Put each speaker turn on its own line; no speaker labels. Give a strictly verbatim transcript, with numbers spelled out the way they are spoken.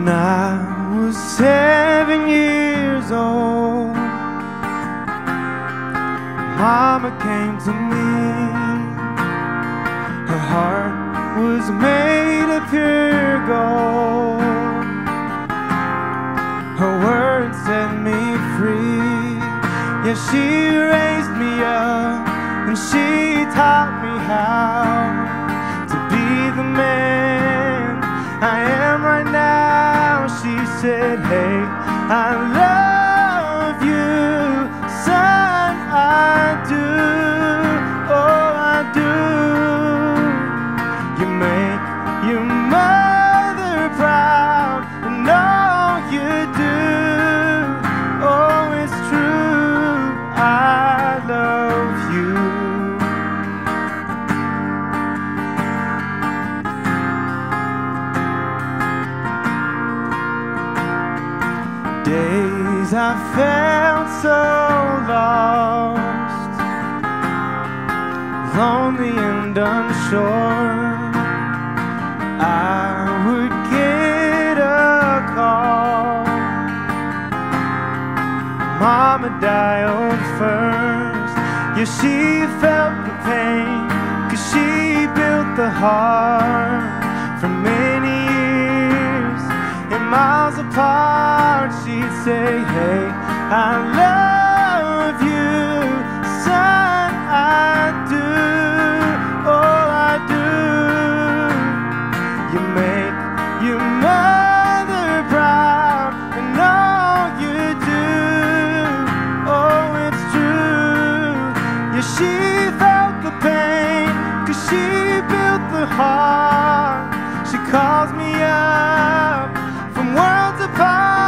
When I was seven years old, Mama came to me. Her heart was made of pure gold. Her words set me free. Yeah, she raised me up and she taught me how to be the man I am right now. She said, hey, I love you, son, I do, oh, I do. You make your mother proud, and all you do, oh, it's true, I love you. Days I felt so lost, lonely and unsure. I would get a call. Mama dialed first. Yeah, she felt the pain, 'cause she built the heart for many years. And miles apart, she'd say, hey, I love you, son, I do, oh, I do. You make your mother proud, and all you do, oh, it's true. Yeah, she felt the pain, 'cause she built the heart. She calls me up from worlds apart.